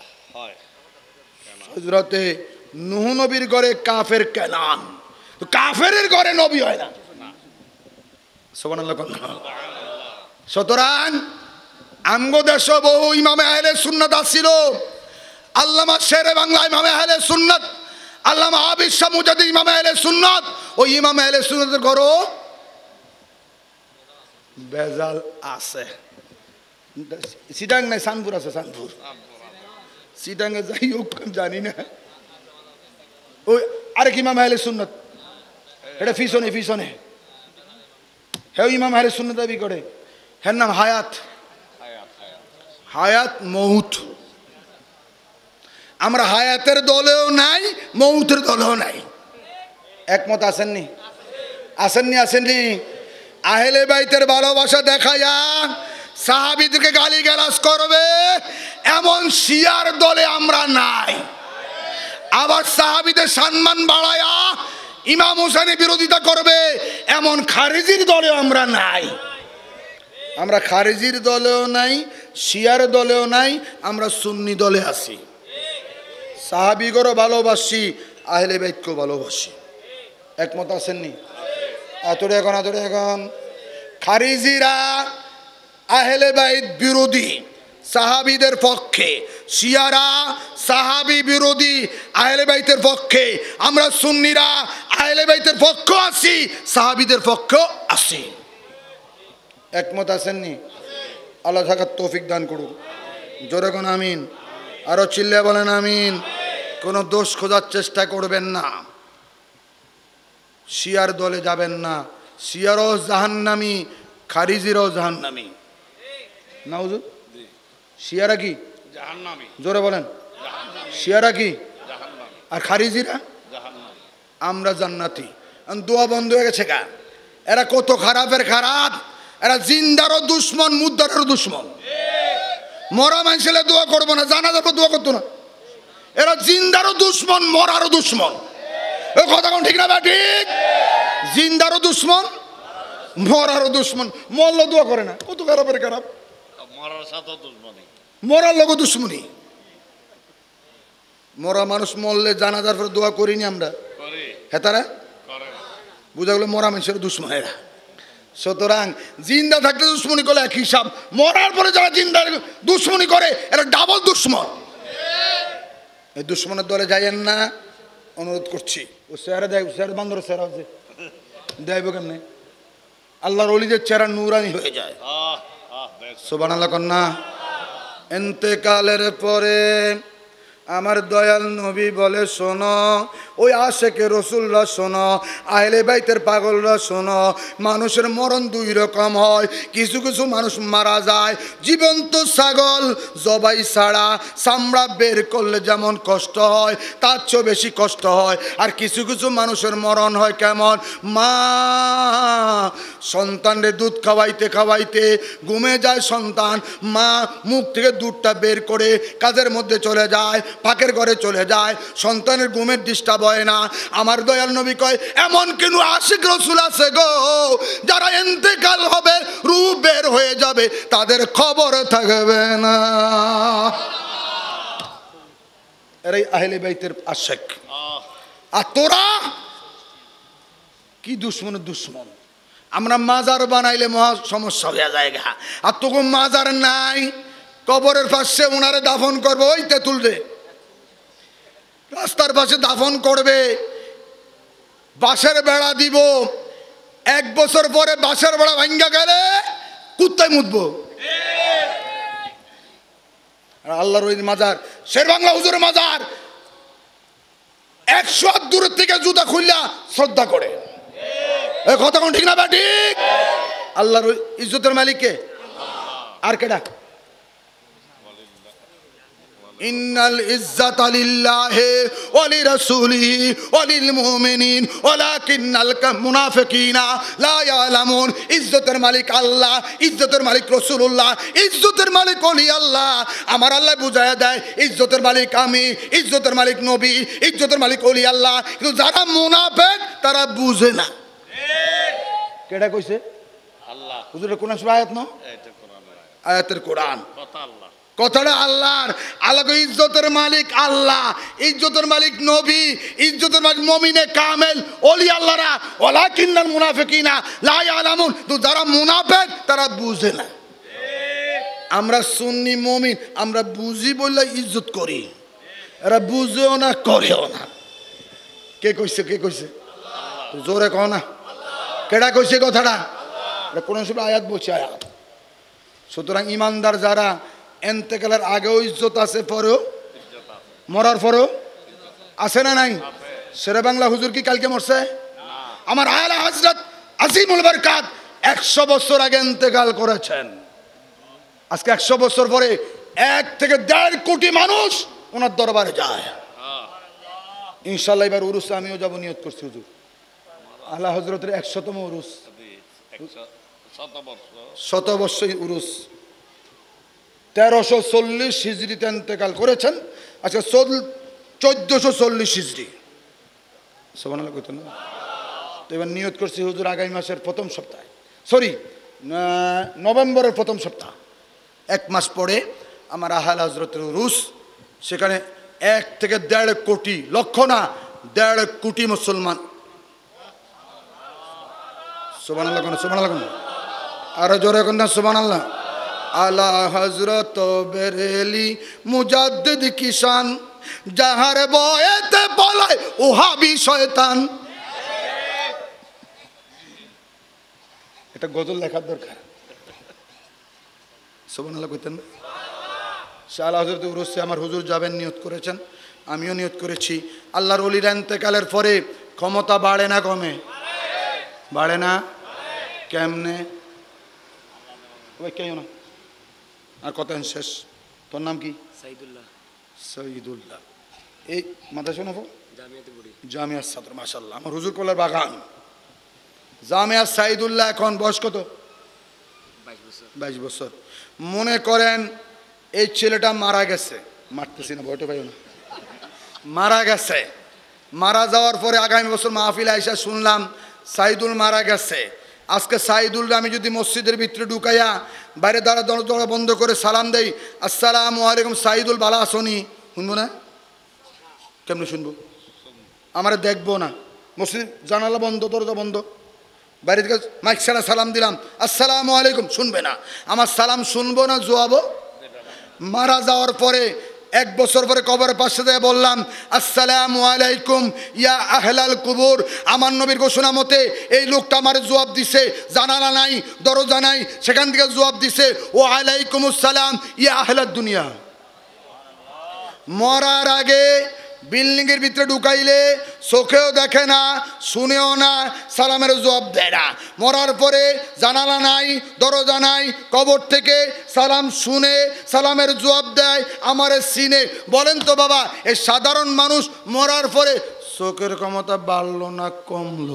হযরতে নূহ নবীর ঘরে কাফের কেনান, তো কাফেরের ঘরে নবী হয় না। সুবহানাল্লাহ। সুতরাং আমগো দেশ বহু ইমামে আহলে সুন্নাত আসছিল। আল্লামা শেরে বাংলা ইমামে আহলে সুন্নাত, আল্লামা হাবিজ শাহ মুজাদ্দিদ ইমামে আহলে সুন্নাত। ওই ইমামে আহলে সুন্নাতের ঘরও বেজাল আছে। সিটাং নাই, সানপুর আছে, সানপুর। সিটাঙ্গে যাই হোক জানি না। ওই আরেক ইমাম আহলে সুন্নাত, এটা পিছনে পিছনে, হ্যাঁ ইমাম আহলে সুন্নাত দাবি করে। হ্যাঁ নাম হায়াত, হায়াত মৌত। আমরা হায়াতের দলেও নাই, মৌতের দলেও নাই। একমত আসেননি? আসেননি? আসেননি? আহলে বাইতের ভালোবাসা দেখায়া সাহাবীদেরকে গালিগালাজ করবে এমন শিয়ার দলে আমরা নাই। আবার সাহাবীদের সম্মান বাড়ায়া ইমাম হোসেনের বিরোধিতা করবে এমন খারিজির দলেও আমরা নাই। আমরা খারিজির দলেও নাই, শিয়ার দলেও নাই, আমরা সুন্নি দলে আছি। সাহাবীগরও ভালোবাসি, আহলে বাইতকেও ভালোবাসি। একমত আছেননি? এতটা এখন খারিজিরা আহলে বাইত বিরোধী, সাহাবীদের পক্ষে। শিয়ারা সাহাবী বিরোধী, আহলে বাইতের পক্ষে। আমরা সুন্নিরা আহলে বাইতের পক্ষ আছি, সাহাবীদের পক্ষ আছি। একমত আছেননি? আল্লাহ থাকার তৌফিক দান করুন। জোরে কোন আমিন। আরো চিল্লে বলেন আমিন। কোনো দোষ খোঁজার চেষ্টা করবেন না, শিয়ার দলে যাবেন না। শিয়ারও জাহান্নামী, খারিজিরাও জাহান্নামী। নাউজুব। শিয়ারা কি জাহান্নামী? জোরে বলেন। শিয়ারা কি? আর খারিজিরা? আমরা জান্নাতি। দোয়া বন্ধ হয়ে গেছে গা। এরা কত খারাপের খারাপ। এরা জিন্দারও দুশ্মন, মুদ্দারও দুশ্মন। মরা মানুষের দোয়া করবো না, জানাজার পর দোয়া করতো না। এরা জিন্দারও দুশ্মন, মরারও দুশ্মন। এ কথা কোন ঠিক না বা ঠিক? জিন্দারও দুশ্মন, মরারও দুশ্মন। মরলে দোয়া করে না, কত খারাপের খারাপ। মরার লোক দুশ্মনী। মরা মানুষ মরলে জানাজার পর দোয়া করিনি আমরা? হ্যাঁ, তারা বুঝা গেল মরা মানুষের দুশ্মন এরা। সুতরাং জিন্দা থাকতে দুশ্মনী করলে এক হিসাব, মরার পরে যারা জিন্দা দুশ্মনী করে এরা ডাবল দুশ্মন। এই দুশ্মনের দলে যাইয়েন না, অনুরোধ করছি। ও চেহারা দেয়, চেহারা বান্দর চেহারা আছে, দেব কেমনে? আল্লাহর ওলিদের চেহারা নুরানি হয়ে যায়। সুবহানাল্লাহ কন্যা। ইন্তেকালের পরে আমার দয়াল নবী বলে, শোনো ওই আশেকে রসুলরা, শোনো আহলে বাইতের পাগলরা, শোনো মানুষের মরণ দুই রকম হয়। কিছু কিছু মানুষ মারা যায় জীবন্ত ছাগল জবাই ছাড়া, চামড়া বের করলে যেমন কষ্ট হয় তার চেয়েও বেশি কষ্ট হয়। আর কিছু কিছু মানুষের মরণ হয় কেমন? মা সন্তানরে দুধ খাওয়াইতে খাওয়াইতে ঘুমে যায় সন্তান, মা মুখ থেকে দুধটা বের করে কাজের মধ্যে চলে যায়, পাকের ঘরে চলে যায়, সন্তানের ঘুমের ডিস্টার্ব হয় না। আমার দয়াল নবী কয়, এমন কেন আশিক রাসূল আছে গো যারা ইন্তেকাল হবে, রূহ বের হয়ে যাবে, তাদের খবর থাকবে না। এরাই আহলে বাইতের আশিক। আর তোরা কি দুশ্মনের দুশ্মন। আমরা মাজার বানাইলে মহা সমস্যা হয়ে যায়। আর তখন মাজার নাই, কবরের পাশে ওনারে দাফন করবো, ওই তেঁতুল রে রাস্তার পাশে দাফন করবে, বাঁশের বেড়া দিব। 1 বছর পরে বাঁশের বেড়া ভাঙ্গা গেলে কুত্তায় মুতবো। আল্লাহর ওই মাজার, শের বাংলা হুজুরের মাজার 100 হাত দূরের থেকে জুতা খুললা শ্রদ্ধা করে। এ কথা কোন ঠিক না বা ঠিক? আল্লাহর ইজ্জতের মালিককে আর কেডা? ইন্নাল ইজ্জাতা লিল্লাহি ওয়া লিরাসূলিহি ওয়া লিল মুমিনিন ওয়ালাকিন্নাল মুনাফিকিনা লা ইয়ালামুন। ইজ্জতের মালিক আল্লাহ, ইজ্জতের মালিক রাসূলুল্লাহ, ইজ্জতের মালিক ওলি আল্লাহ। আমার আল্লাহ বুঝায়া দেয় ইজ্জতের মালিক আমি, ইজ্জতের মালিক নবী, ইজ্জতের মালিক ওলি আল্লাহ। কিন্তু যারা মুনাফিক তারা বুঝে না। কেডা কইছে? আল্লাহ। হুজুরের কোন আয়াত না? আয়াতের কোরআন, কথাটা আল্লাহর। আল্লাহকে ইজ্জতের মালিক আল্লাহ, ইজ্জতের মালিক নবী, ইজ্জতের মালিক মুমিনে কামেল ওলি আল্লাহরা। ওয়ালাকিন্নাল মুনাফিকিনা লা ইয়ালামুন, তো যারা মুনাফিক তারা বুঝে না। আমরা সুন্নি মুমিন, আমরা বুঝি বললে ইজ্জত করি, এরা বুঝেও না করেও না। কে কইছে? কে কইছে? জোরে কও না, কেডা কইছে কথাটা? এটা কোরআন শরীফের আয়াত বলছে, আয়াত। সুতরাং ইমানদার যারা, এন্তেকালের আগেও ইজ্জত আছে, পরেও মরার পরেও আছে না নাই? শেরে বাংলা হুজুর কি কালকে মরছে? আমার আলা হযরত আজিমুল বরকাত 100 বছর আগে ইন্তেকাল করেছেন। আজকে 100 বছর পরে 1 থেকে 1.5 কোটি মানুষ ওনার দরবারে যায়। ইনশাআল্লাহ এবার উরুসে আমিও যাব, নিয়ত করছি হুজুর। আলা হযরতের 100তম উরুস, 100 বর্ষ উরুস। 1340 হিজরিতে ইন্তেকাল করেছেন, আচ্ছা 1440 হিজরি। সুবহানাল্লাহ কইতো না? তো এবার নিয়ত করছি হুজুর আগামী মাসের প্রথম সপ্তাহে, সরি নভেম্বরের প্রথম সপ্তাহ, 1 মাস পরে আমার আলা হযরতের উরুস। সেখানে 1 থেকে 1.5 কোটি, লক্ষ না 1.5 কোটি মুসলমান। সুবহানাল্লাহ কোন? সুবহানাল্লাহ কোন? আরো জোরে কোন না সুবহানাল্লাহ। আলা হযরত বেরেলি মুজাদ্দিদ কিষান, যাহার বয়েতে বলায় ওহাবি শয়তান। এটা গজল লেখার দরকার। সুবহানাল্লাহ কইতেন না? আলা হযরত উরুসে আমার হুজুর যাবেন, নিয়ত করেছেন, আমিও নিয়ত করেছি। আল্লাহর ওলির ইন্তেকালের পরে ক্ষমতা বাড়ে না কমে? বাড়ে না? কেমনে? ওই কেউ না, আর কত শেষ। তোর নাম কি? সাইদুল্লাহ। সাইদুল্লাহ। এই মাদ্রাসা না? জামিয়া ছাত্র, মাশাআল্লাহ। আমার হুজুর কোলার বাগান জামিয়া সাইদুল্লাহ। এখন বয়স কত? 22 বছর। মনে করেন এই ছেলেটা মারা গেছে, মারতেছি না, ভয়টা পাইও না, মারা গেছে। মারা যাওয়ার পরে আগামী বছর মাহফিলে আইসা শুনলাম সাইদুল মারা গেছে। আজকে সাইদুল আমি যদি মসজিদের ভিতরে ঢুকাইয়া বাইরে দাঁড়া দরজা বন্ধ করে সালাম দেই, আসসালামু আলাইকুম সাইদুল, ভালো আসনি, শুনবো না? কেমনে শুনবো? আমার দেখবো না। মসজিদ জানালা বন্ধ, দরজা বন্ধ, বাইরে থেকে মাইক ছাড়া সালাম দিলাম, আসসালামু আলাইকুম, শুনবে না। আমার সালাম শুনবো না, জবাবও। মারা যাওয়ার পরে 1 বছর পরে কবরের পাশে দিয়ে বললাম, আসসালামু আলাইকুম ইয়া আহলাল কুবুর। আমার নবীর ঘোষণা মতে এই লোকটা আমার জবাব দিছে, জানালা নাই, দরজা নাই, সেখান থেকে জবাব দিছে, ও আলাইকুম আসসালাম ইয়া আহলাদ দুনিয়া। মরার আগে বিল্ডিং এর ভিতরে ঢুকাইলে চোখেও দেখে না, শুনেও না, সালামের জবাব দেয় না। মরার পরে জানালা নাই, দরজা নাই, কবর থেকে সালাম শুনে সালামের জবাব দেয়, আমারে চিনে। বলেন তো বাবা, এই সাধারণ মানুষ মরার পরে চোখের ক্ষমতা বাড়লো না কমলো?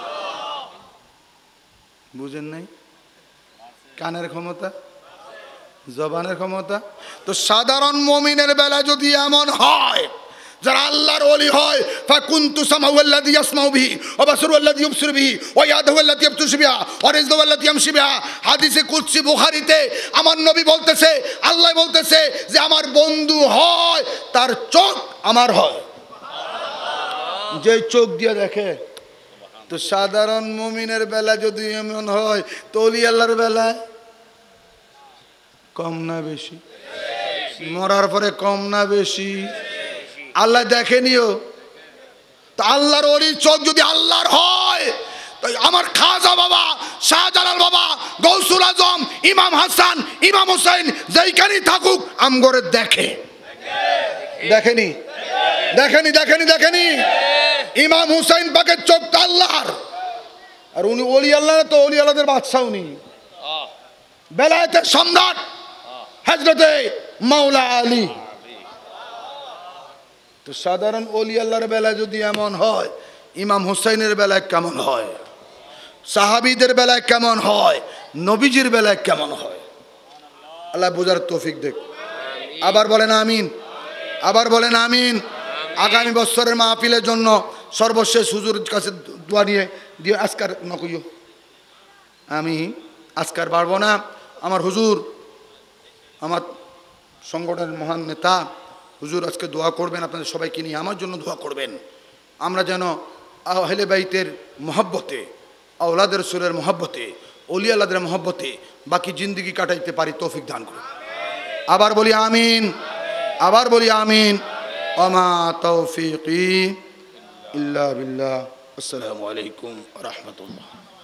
বুঝেন নাই? কানের ক্ষমতা, জবানের ক্ষমতা। তো সাধারণ মুমিনের বেলা যদি এমন হয়, যারা আল্লাহর ওলি হয়, ফাকুনতু সামাউ আল্লাযী ইয়াসমাউ বিহি ওয়া বাসারু আল্লাযী ইউবসিরু বিহি ওয়া ইয়াদুহু আল্লাতী ইয়াবতুশু বিহা ওয়া রিজকুহু আল্লাতী ইয়ামশি বিহা। হাদিসে কুদসি বুখারীতে আমার নবী বলতেছে, আল্লাহ বলতেছে যে আমার বন্ধু হয় তার চোখ আমার হয়, যে চোখ দিয়ে দেখে। তো সাধারণ মুমিনের বেলা যদি এমন হয়, তো ওলি আল্লাহর বেলায় কম না বেশি? মরার পরে কম না বেশি? আল্লাহ দেখেনিও তো? আল্লাহর ওলির চোখ যদি আল্লাহর হয়, তাই আমার খাজা বাবা, শাহজালাল বাবা, গৌসুল আজম, ইমাম হাসান, ইমাম হুসাইন যেইখানেই থাকুক আমগরে দেখে। দেখেনি? দেখেনি? দেখেনি? দেখেনি? ইমাম হুসাইন পাকের চোখটা আল্লাহর। আর উনি ওলি আল্লাহ, তো ওলি আল্লাহদের বাদশাহ, উনি বেলায়েতের সম্রাট হযরতে মাওলা আলী। তো সাধারণ ওলি আল্লাহর বেলায় যদি এমন হয়, ইমাম হুসাইনের বেলায় কেমন হয়? সাহাবীদের বেলায় কেমন হয়? নবীজির বেলায় কেমন হয়? আল্লাহ বোঝার তৌফিক দেখ। আবার বলেন আমিন, আবার বলেন আমিন। আগামী বছরের মাহফিলের জন্য সর্বশেষ হুজুরের কাছে দোয়া নিয়ে দিয়ে আজকার নকইও, আমি আজকার পারবো না। আমার হুজুর আমার সংগঠনের মহান নেতা হুজুর আজকে দোয়া করবেন আপনাদের সবাইকে নিয়ে, আমার জন্য দোয়া করবেন। আমরা যেন আহলে বাইতের মহব্বতে, আওলাদের রসুলের মহব্বতে, ওলি আল্লাহদের মহব্বতে বাকি জিন্দগি কাটাইতে পারি, তৌফিক দান করুন। আবার বলি আমিন, আবার বলি আমিন। ওমা তৌফিকি ইল্লা বিল্লাহ। আসসালামু আলাইকুম ওয়া রাহমাতুল্লাহ।